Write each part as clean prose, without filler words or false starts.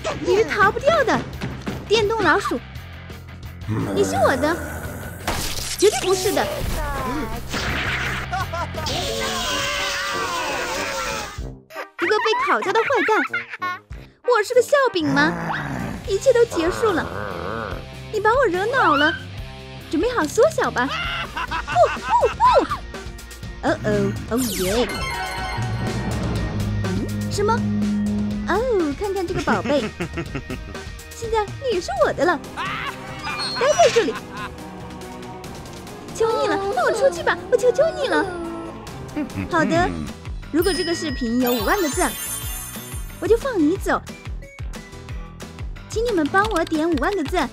你是逃不掉的，电动老鼠，你是我的，绝对不是的。一个被烤焦的坏蛋，我是个笑柄吗？一切都结束了，你把我惹恼了，准备好缩小吧。哦耶！什么？哦，看看这个宝贝，现在你是我的了，待在这里。求你了，放我出去吧，我求求你了。好的，如果这个视频有5万个赞，我就放你走。请你们帮我点5万个赞，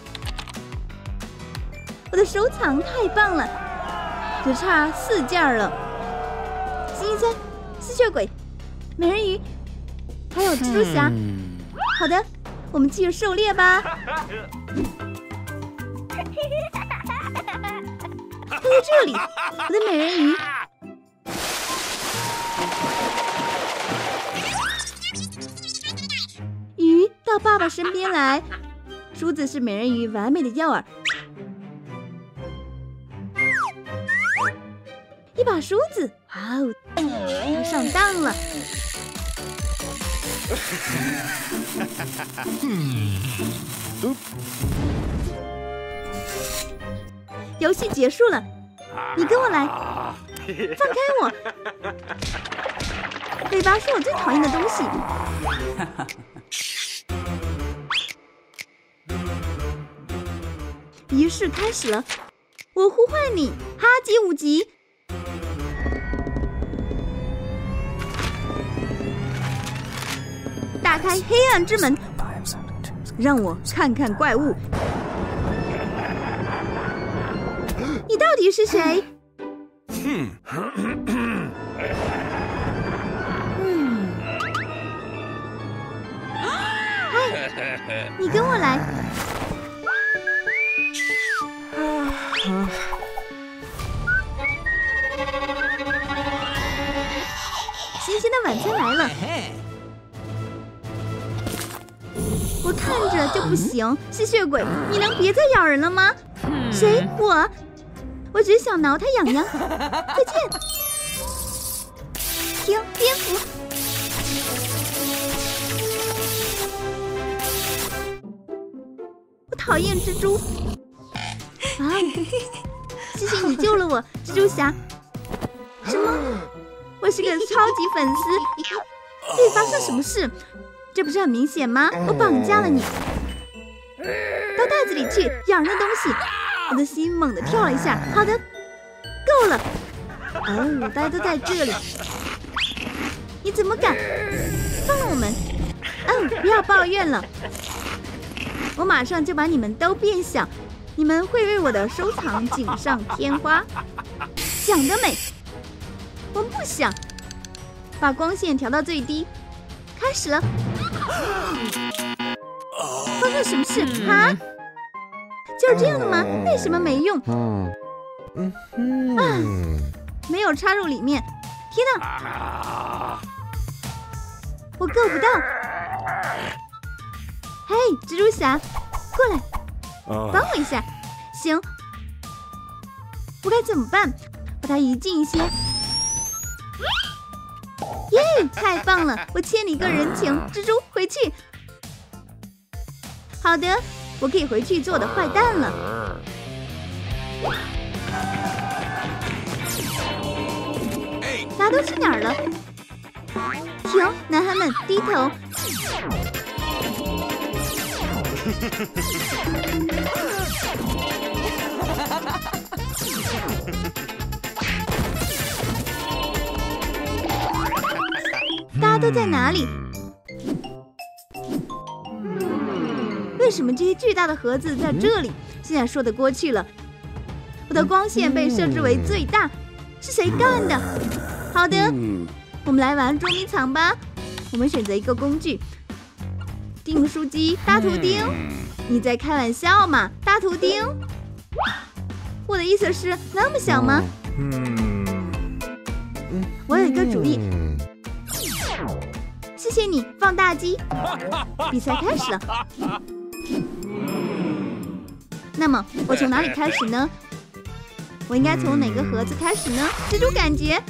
我的收藏太棒了，只差4件了。星期三，吸血鬼，美人鱼，还有蜘蛛侠。好的，我们继续狩猎吧。它在这里，我的美人鱼。鱼到爸爸身边来，梳子是美人鱼完美的诱饵。一把梳子，哇哦，它上当了。游戏结束了，你跟我来，放开我！尾巴是我最讨厌的东西。仪式开始了，我呼唤你，哈吉5级。打开黑暗之门，让我看看怪物。你到底是谁？嗨，你跟我来。新鲜的晚餐来了。我看着就不行，吸血鬼，你能别再咬人了吗？谁？我只想挠它痒痒。再见。停，蝙蝠。我讨厌蜘蛛。啊！谢谢你救了我，蜘蛛侠。什么？我是个超级粉丝。会发生什么事？这不是很明显吗？我绑架了你，到袋子里去，咬人的东西！我的心猛地跳了一下。好的，够了。哦，大家都在这里，你怎么敢？放了我们！不要抱怨了，我马上就把你们都变小，你们会为我的收藏锦上添花。想得美！我不想。把光线调到最低，开始了。发生什么事啊？就是这样的吗？为什么没用？没有插入里面。天哪！我够不到。嘿，蜘蛛侠，过来，帮我一下。行。我该怎么办？把它移近一些。耶，太棒了！我欠你一个人情，蜘蛛，回去。好的，我可以回去做我的坏蛋了。大家都去哪儿了？停，男孩们，低头。大家都在哪里？为什么这些巨大的盒子在这里？现在说得过去了。我的光线被设置为最大，是谁干的？好的，我们来玩捉迷藏吧。我们选择一个工具，订书机，大图钉。你在开玩笑吗？大图钉？我的意思是那么小吗？我有一个主意。吸谢谢你，放大机。比赛开始了。那么我从哪里开始呢？我应该从哪个盒子开始呢？蜘蛛感觉。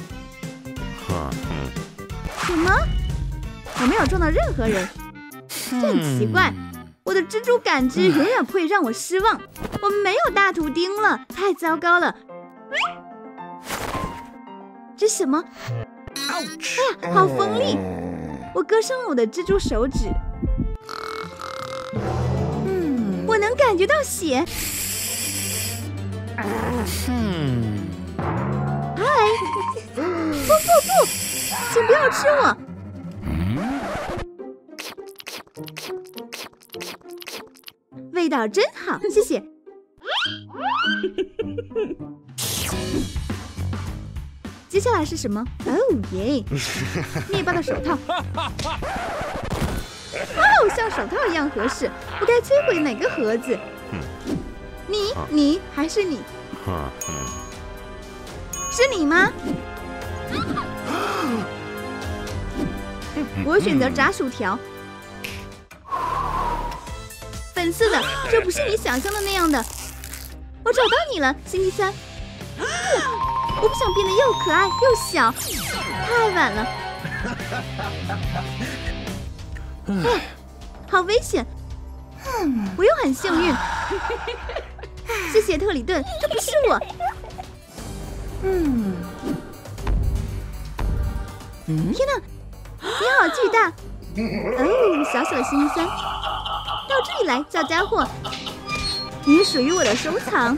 什么？我没有撞到任何人，这很奇怪。我的蜘蛛感知永远不会让我失望。我们没有大图钉了，太糟糕了。这什么？哎呀，好锋利！我割伤了我的蜘蛛手指。我能感觉到血。嗨！不！请不要吃我！味道真好，谢谢。接下来是什么？哦耶！面包的手套。哦，像手套一样合适。我该摧毁哪个盒子？你还是你？是你吗？我选择炸薯条。粉色的，这不是你想象的那样的。我找到你了，星期三。我不想变得又可爱又小，太晚了。哎，好危险！我又很幸运。谢谢特里顿，这不是我。天哪，你好巨大！哦，小小的星期三，到这里来，小家伙，你属于我的收藏。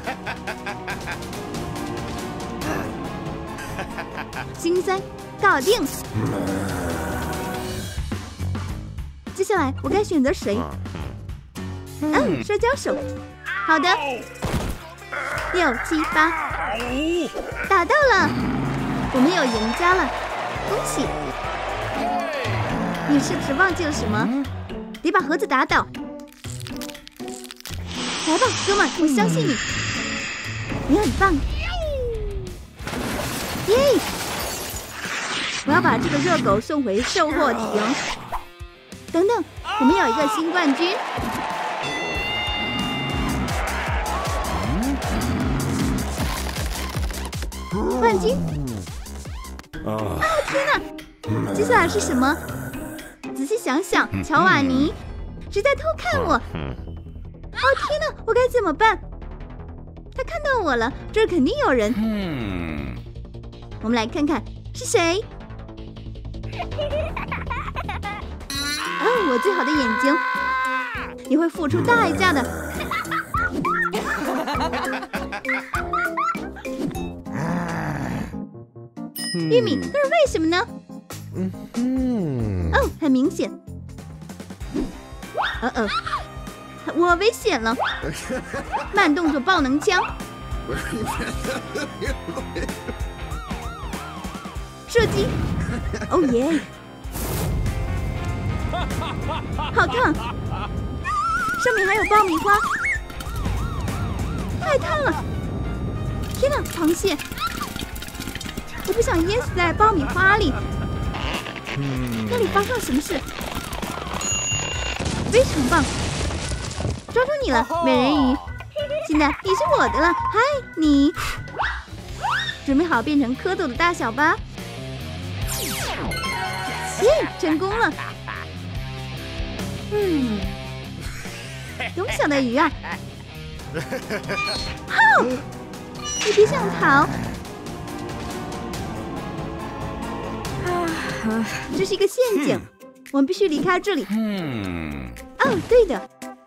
星期三，搞定。接下来我该选择谁？摔跤手。好的，6、7、8，打到了，我们有赢家了，恭喜！你是不是忘记了什么？得把盒子打倒。来吧，哥们，我相信你，你很棒。耶！我要把这个热狗送回售货亭。等等，我们有一个新冠军。冠军！哦天哪！接下来是什么？仔细想想，乔瓦尼是在偷看我。哦天哪！我该怎么办？他看到我了，这儿肯定有人。我们来看看是谁。我最好的眼睛，你会付出代价的。玉米，那是为什么呢？很明显。我危险了！慢动作爆能枪，射击！哦耶！好烫，上面还有爆米花，太烫了！天哪，螃蟹！我不想淹死在爆米花里。那里发生了什么事？非常棒！抓住你了，美人鱼！现在你是我的了。嗨，你准备好变成蝌蚪的大小吧？耶，成功了！勇小的鱼啊！好，你别想逃！这是一个陷阱，我们必须离开这里。对的。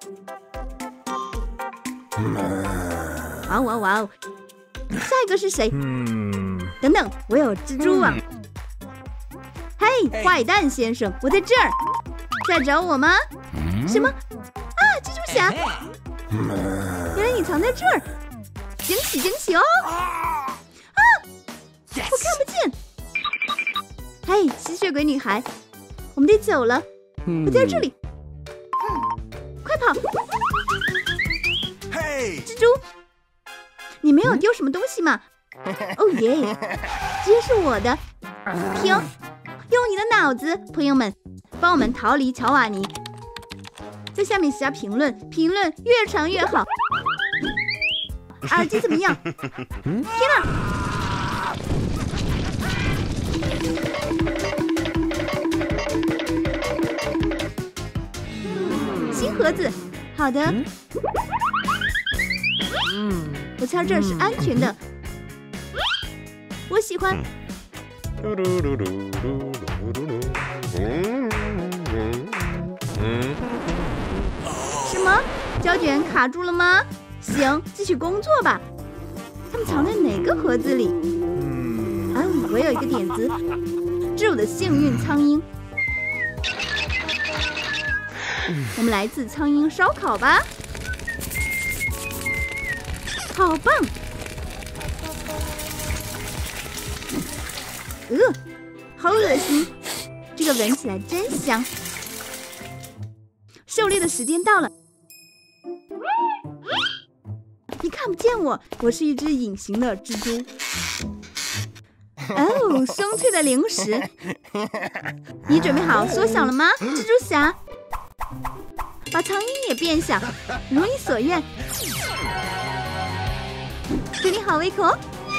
哇哦！下一个是谁？等等，我有蜘蛛网。嘿，坏蛋先生，我在这儿，在找我吗？什么？蜘蛛侠！原来你藏在这儿，惊喜哦！我看不见。嘿，吸血鬼女孩，我们得走了。我在这里，快跑！ 嘿， 蜘蛛，你没有丢什么东西吗？哦耶，这是我的。停，用你的脑子，朋友们， 帮我们逃离乔瓦尼。在下面写下评论，评论越长越好。耳机怎么样？天哪！新盒子，好的。我猜这是安全的。我喜欢。什么？胶卷卡住了吗？行，继续工作吧。他们藏在哪个盒子里？我有一个点子，这是我的幸运苍蝇。我们来自苍蝇烧烤吧，好棒！好恶心，这个闻起来真香。狩猎的时间到了，你看不见我，我是一只隐形的蜘蛛。松脆的零食，你准备好缩小了吗，蜘蛛侠？把苍蝇也变小，如你所愿。给你好胃口。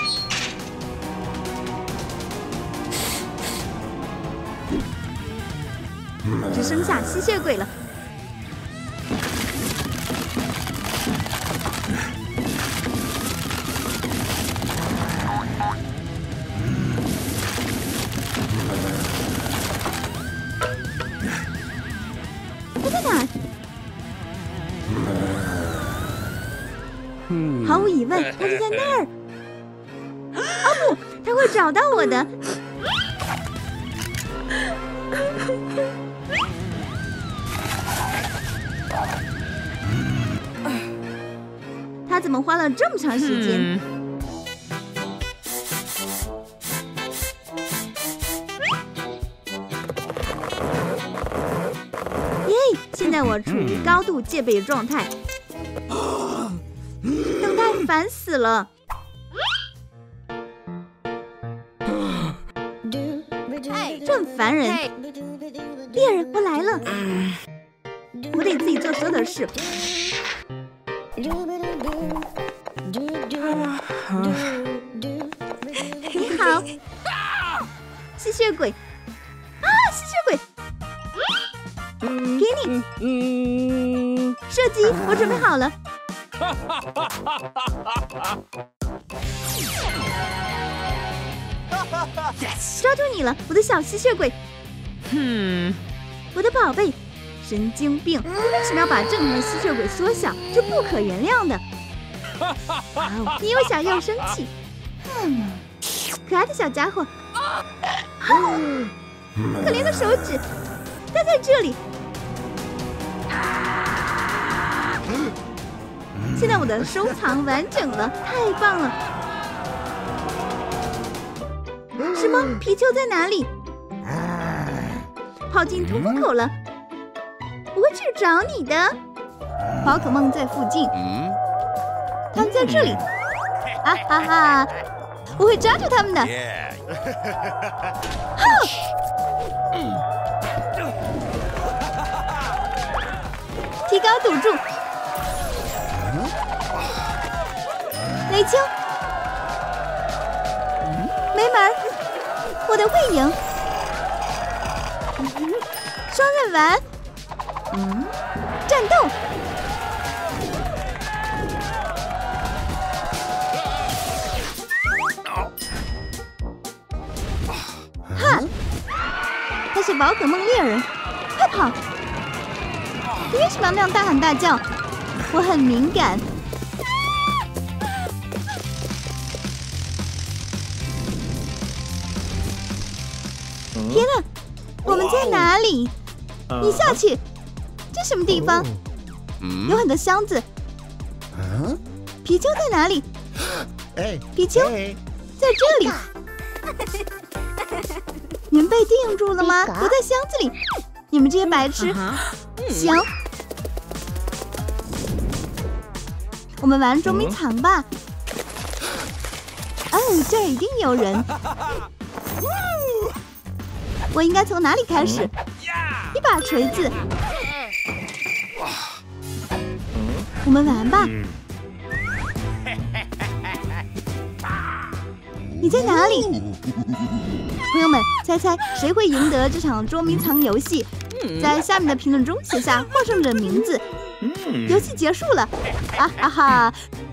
只剩下吸血鬼了。他在哪？毫无疑问，他就在那儿。不，他会找到我的。他怎么花了这么长时间？耶！现在我处于高度戒备状态，等待烦死了。这很烦人。猎人，我来了！我得自己做所有的事。你好，吸血鬼！吸血鬼！给你！射击，我准备好了。抓住你了，我的小吸血鬼！我的宝贝，神经病！你为什么要把正常的吸血鬼缩小？这不可原谅的！你又想要生气？可爱的小家伙！可怜的手指，它在这里。现在我的收藏完整了，太棒了！什么？皮丘在哪里？跑进通风口了。我会去找你的。宝可梦在附近。他们在这里。我会抓住他们的。提高赌注。雷丘。没门！我的会赢。双刃丸。战斗。他是宝可梦猎人，快跑！你为什么要那样大喊大叫？我很敏感。天哪，我们在哪里？你下去，这什么地方？有很多箱子。皮丘在哪里？皮丘在这里。你们被定住了吗？我在箱子里。你们这些白痴！行，我们玩捉迷藏吧。这儿一定有人。我应该从哪里开始？ 一把锤子。我们玩吧。你在哪里？朋友们，猜猜谁会赢得这场捉迷藏游戏？在下面的评论中写下获胜者名字。游戏结束了，啊哈哈！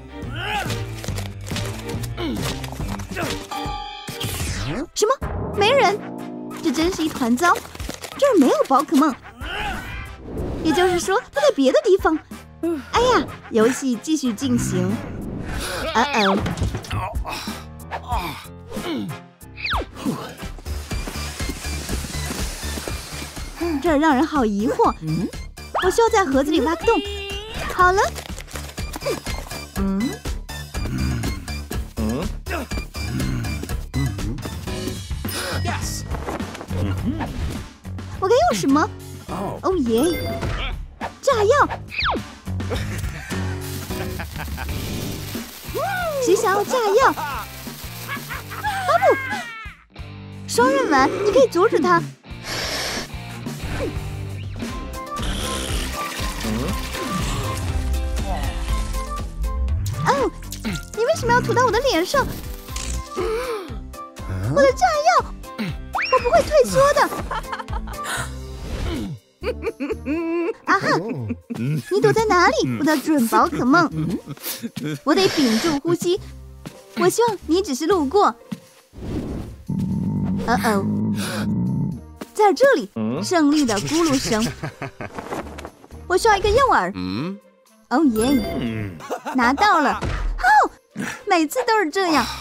什么？没人？这真是一团糟！这儿没有宝可梦，也就是说它在别的地方。哎呀，游戏继续进行。这儿让人好疑惑。我需要在盒子里挖个洞。好了。我该用什么？哦耶！炸药！谁想要炸药？啊不！双刃丸，你可以阻止他。哦，你为什么要涂到我的脸上？我的炸药，我不会退缩的。啊哈！你躲在哪里，我的准宝可梦？我得屏住呼吸。我希望你只是路过。在这里，胜利的咕噜声。我需要一个诱饵。哦耶！拿到了。哦，每次都是这样。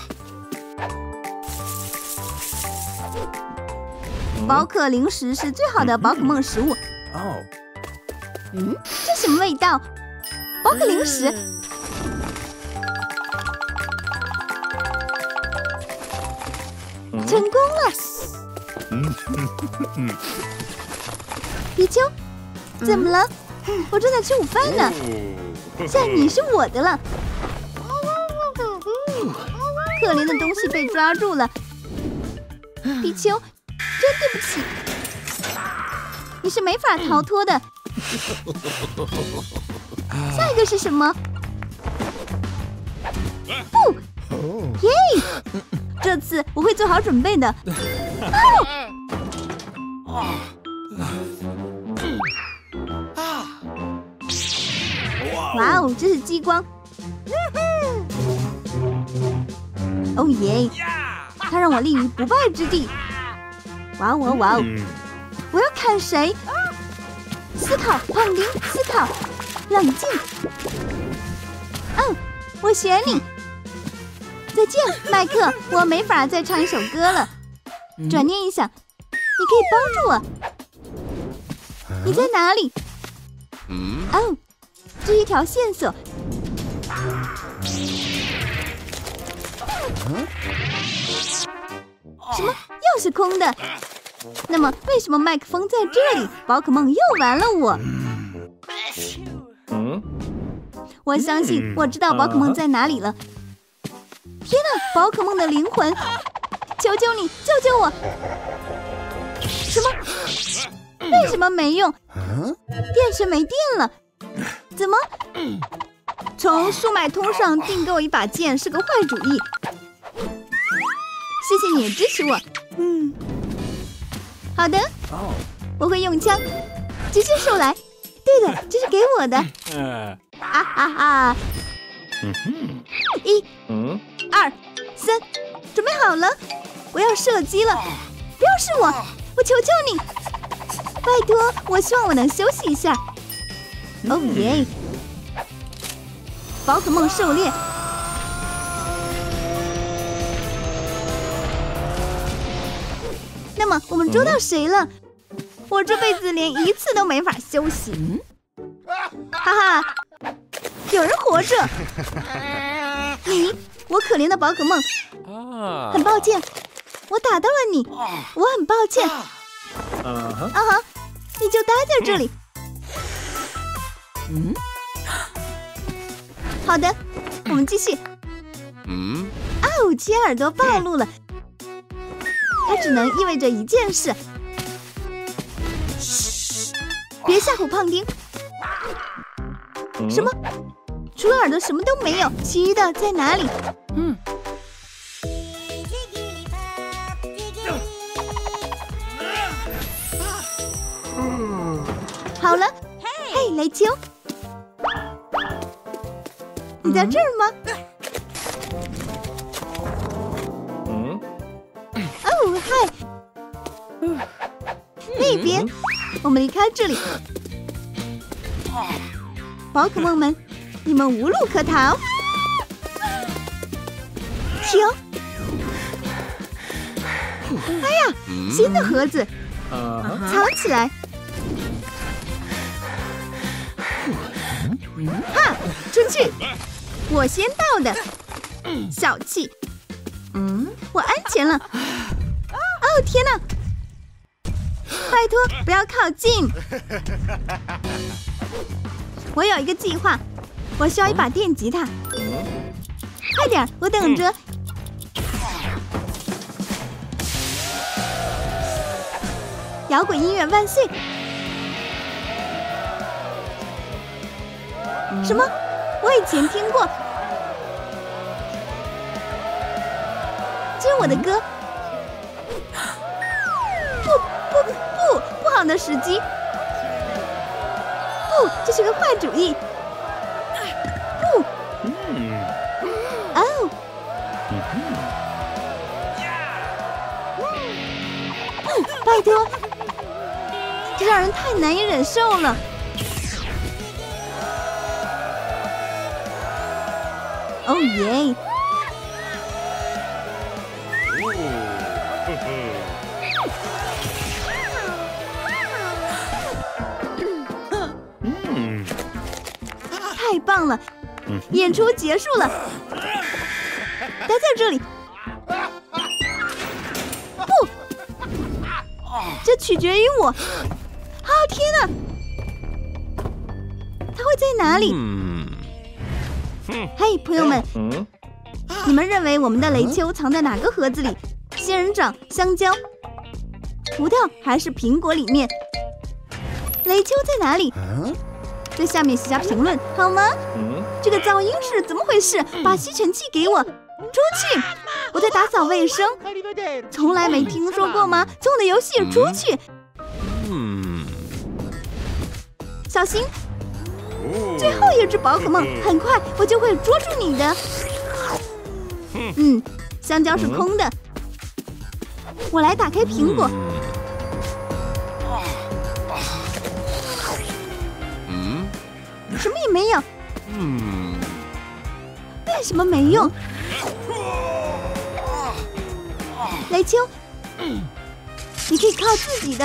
宝可零食是最好的宝可梦食物。这什么味道？宝可零食。成功了。皮丘，怎么了？我正在吃午饭呢。现在你是我的了。可怜的东西被抓住了。皮丘，真对不起，你是没法逃脱的。下一个是什么？不，耶！这次我会做好准备的。哇哦，这是激光！哦耶！它让我立于不败之地。哇哦哇哦！我要砍谁？思考，胖丁，思考，冷静。我选你。再见，麦克，我没法再唱一首歌了。转念一想，你可以帮助我。你在哪里？哦，这是一条线索。什么？又是空的？那么为什么麦克风在这里？宝可梦又玩了我。我相信我知道宝可梦在哪里了。天哪，宝可梦的灵魂！求求你救救我！什么？为什么没用？电池没电了？怎么？从速卖通上订购一把剑是个坏主意。谢谢你支持我。好的，我会用枪。举起手来。对的，这是给我的。啊哈哈！ 1、2、3，准备好了，我要射击了！不要是我，我求求你，拜托，我希望我能休息一下。哦耶！宝可梦狩猎。那么我们捉到谁了？我这辈子连一次都没法休息。哈哈，有人活着。你，我可怜的宝可梦。很抱歉，我打到了你，我很抱歉。你就待在这里。好的，我们继续。切耳朵暴露了，它只能意味着一件事。 别吓唬胖丁。什么？除了耳朵什么都没有，其余的在哪里？好了，嘿，雷丘，你在这儿吗？哦，嗨，那边，我们离开这里。宝可梦们，你们无路可逃。停！哎呀，新的盒子，藏起来。哈，出去！我先到的，小气。我安全了。哦，天哪！拜托，不要靠近！我有一个计划，我需要一把电吉他。快点，我等着。摇滚音乐万岁！什么？我以前听过。这是我的歌。不好的时机。不，这是个坏主意。不。哦。拜托，这让人太难以忍受了。哦耶！太棒了，演出结束了。待在这里。不，这取决于我。啊，天哪！他会在哪里？嘿，朋友们，你们认为我们的雷丘藏在哪个盒子里？仙人掌、香蕉、葡萄还是苹果里面？雷丘在哪里？在下面写下评论好吗？这个噪音是怎么回事？把吸尘器给我！出去！我在打扫卫生。从来没听说过吗？从我的游戏里出去！小心！最后一只宝可梦，很快我就会捉住你的。香蕉是空的。我来打开苹果。什么也没有。为什么没用？雷丘，你可以靠自己的。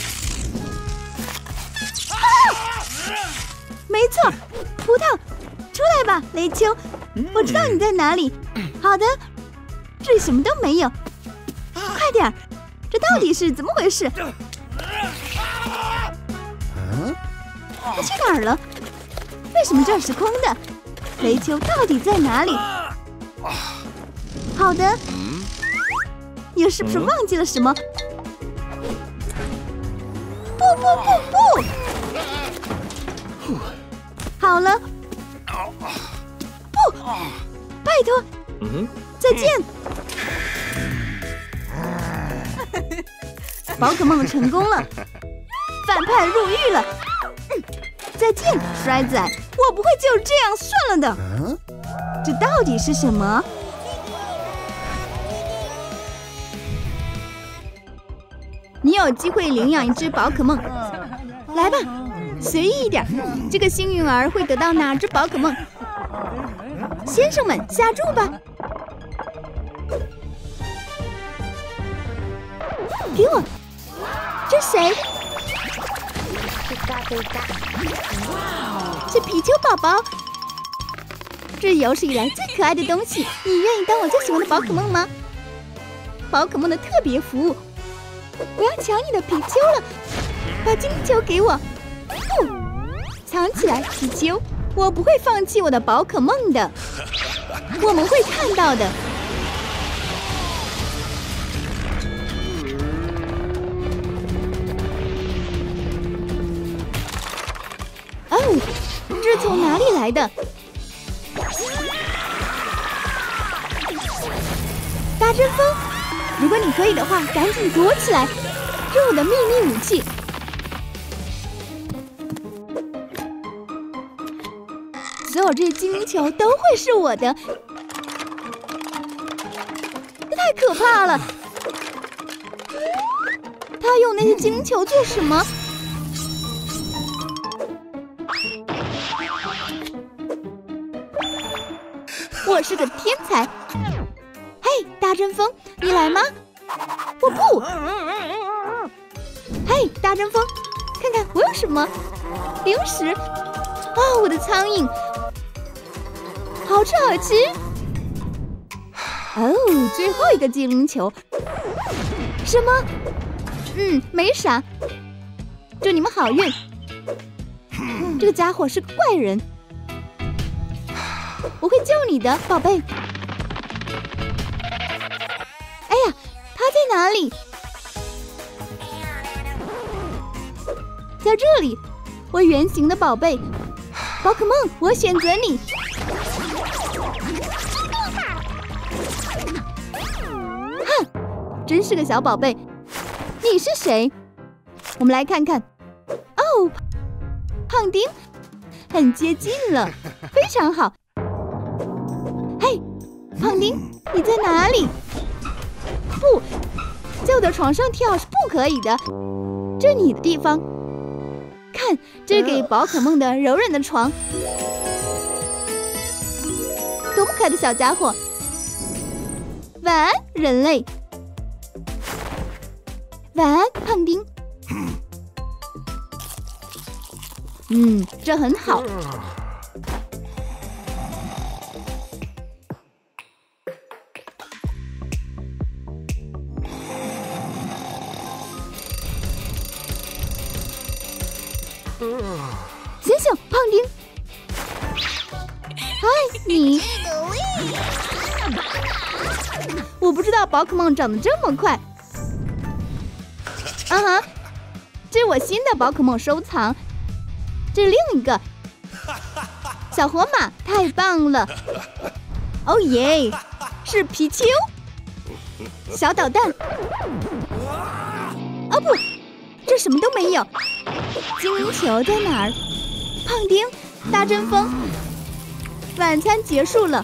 没错，葡萄，出来吧，雷丘，我知道你在哪里。好的，这里什么都没有。快点，这到底是怎么回事？他去哪儿了？为什么这儿是空的？雷丘到底在哪里？好的，你是不是忘记了什么？不！好了，不，拜托，再见。宝可梦成功了，反派入狱了。再见，衰仔，我不会就这样算了的。这到底是什么？你有机会领养一只宝可梦，来吧，随意一点。这个幸运儿会得到哪只宝可梦？先生们，下注吧！给我，这谁？是皮丘宝宝，这是有史以来最可爱的东西。你愿意当我最喜欢的宝可梦吗？宝可梦的特别服务，我要抢你的皮丘了！把金球给我！不，藏起来，皮丘，我不会放弃我的宝可梦的。我们会看到的。 这是从哪里来的？大针锋，如果你可以的话，赶紧躲起来，这是我的秘密武器。所有这些精灵球都会是我的，这太可怕了！他用那些精灵球做什么？我是个天才！嘿，大针锋，你来吗？我不！嘿，大针锋，看看我有什么零食？哦，我的苍蝇，好吃好吃！哦，最后一个精灵球，什么？没啥。祝你们好运。这个家伙是个怪人。我会救你的，宝贝。哎呀，他在哪里？在这里，我圆形的宝贝，宝可梦，我选择你。哼，真是个小宝贝。你是谁？我们来看看。哦，胖丁，很接近了，非常好。嘿，胖丁，你在哪里？不，在我的床上跳是不可以的，这是你的地方。看，这是给宝可梦的柔软的床，多么可爱的小家伙！晚安，人类。晚安，胖丁。这很好。醒醒，胖丁！嗨，你！我不知道宝可梦长得这么快。这是我新的宝可梦收藏，这是另一个小火马，太棒了！哦耶，是皮丘，小导弹。哦不，这什么都没有。精灵球在哪儿？胖丁，大针锋。晚餐结束了。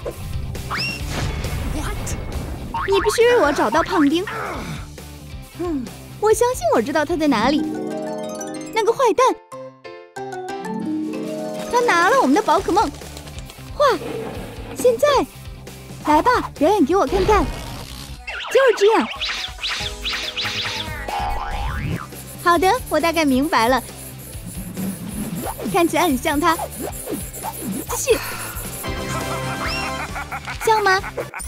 你必须为我找到胖丁。我相信我知道他在哪里。那个坏蛋，他拿了我们的宝可梦。哇！现在，来吧，表演给我看看。就是这样。好的，我大概明白了。看起来很像他。继续。像吗？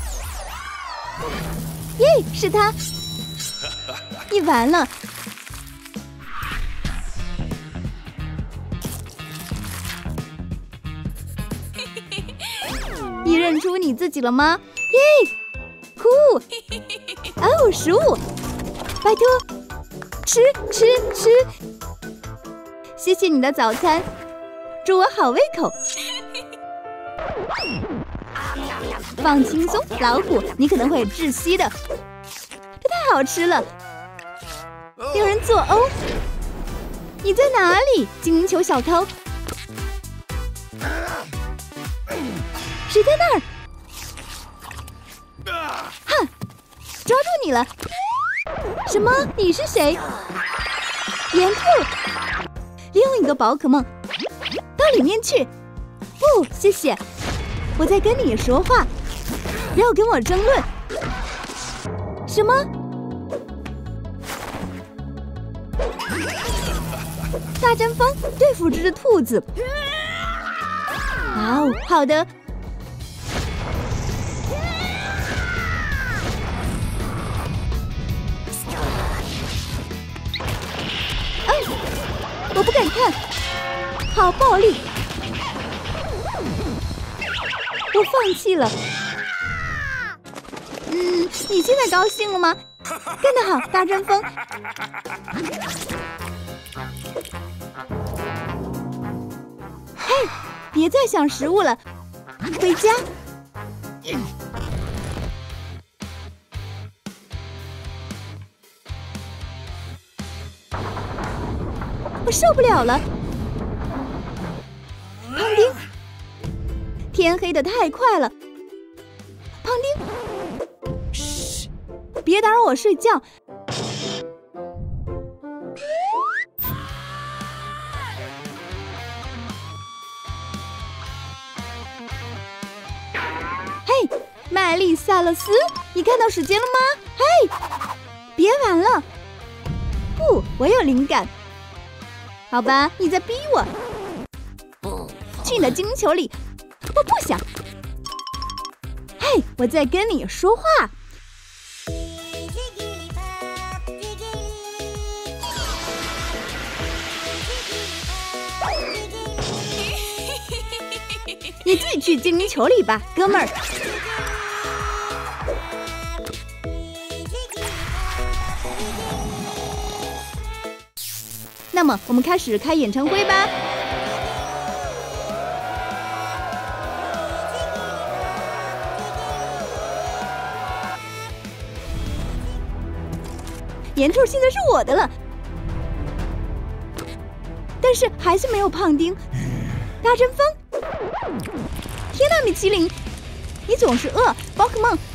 耶，是他！你完了。你认出你自己了吗？耶，酷！哦，食物，拜托，吃。谢谢你的早餐，祝我好胃口。放轻松，老虎，你可能会窒息的。这太好吃了！有人作呕！你在哪里，精灵球小偷？谁在那儿？哼，抓住你了！什么？你是谁？岩兔，另一个宝可梦，到里面去。不，谢谢，我在跟你说话，不要跟我争论。什么？大针锋对付这只兔子。哦，好的。我不敢看，好暴力！我放弃了。你现在高兴了吗？干得好，大针锋！嘿， 别再想食物了，回家。我受不了了，胖丁，天黑得太快了，胖丁，嘘，别打扰我睡觉。嘿，麦丽萨勒斯，你看到时间了吗？嘿，别玩了。不，我有灵感。好吧，你在逼我。去你的金球里，我不想。嘿，我在跟你说话。你自己去金球里吧，哥们儿。那么，我们开始开演唱会吧。演出现在是我的了，但是还是没有胖丁。大阵风！天哪，米其林，你总是饿！宝可梦，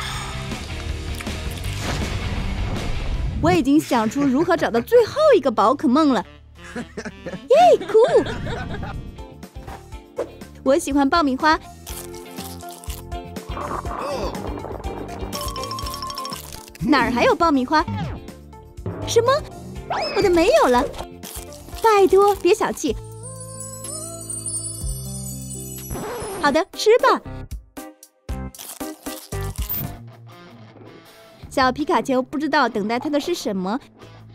我已经想出如何找到最后一个宝可梦了。耶，酷！我喜欢爆米花。哪儿还有爆米花？什么？我的没有了！拜托，别小气。好的，吃吧。小皮卡丘不知道等待他的是什么。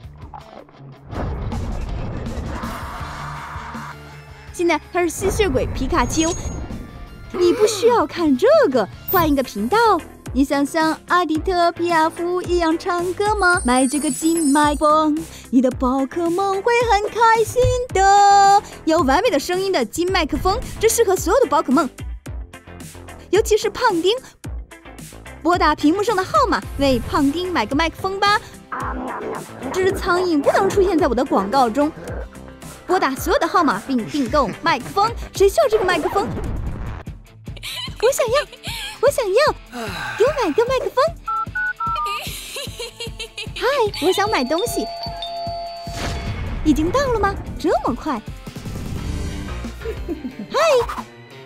现在他是吸血鬼皮卡丘。你不需要看这个，换一个频道。你想像阿迪特皮亚夫一样唱歌吗？买这个金麦克风，你的宝可梦会很开心的。有完美的声音的金麦克风，这适合所有的宝可梦，尤其是胖丁。拨打屏幕上的号码，为胖丁买个麦克风吧。这只苍蝇不能出现在我的广告中。拨打所有的号码并订购麦克风。谁需要这个麦克风？我想要。我想要，给我买个麦克风。嗨，我想买东西。已经到了吗？这么快？嗨，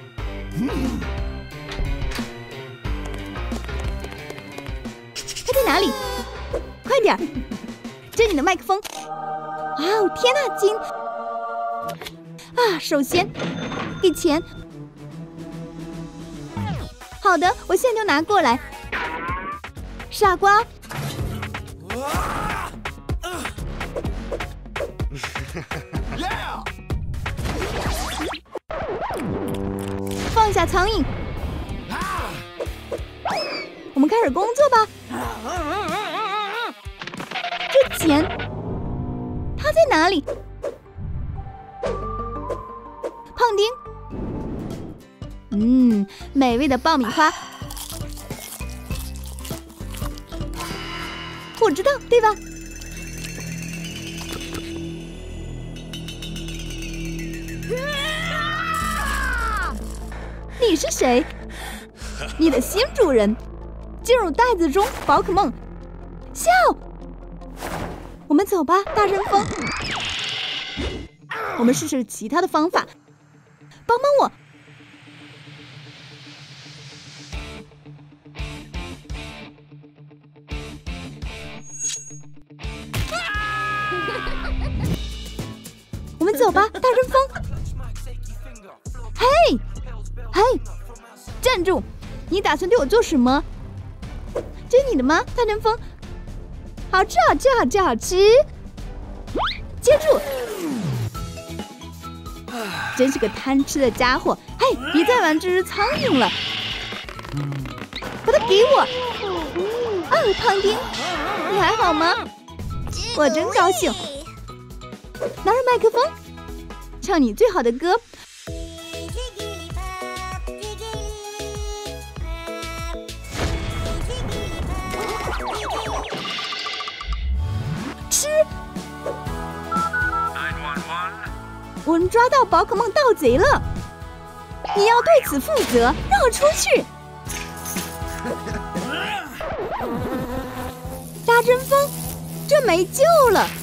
他在哪里？快点，这里的麦克风。哇哦，天哪，金！啊，首先给钱。好的，我现在就拿过来。傻瓜！放下苍蝇，我们开始工作吧。这钱，它在哪里？胖丁。美味的爆米花，我知道，对吧？你是谁？你的新主人。进入袋子中，宝可梦。笑。我们走吧，大阵风。我们试试其他的方法。帮帮我。我们走吧，大阵风！嘿，嘿，站住！你打算对我做什么？这是你的吗，大阵风？好吃，好吃，好吃，好吃！接住！真是个贪吃的家伙！嘿，别再玩这只苍蝇了！把它给我！啊，胖丁，你还好吗？我真高兴！拿着麦克风，唱你最好的歌。 我们抓到宝可梦盗贼了，你要对此负责，让我出去！大针锋，这没救了！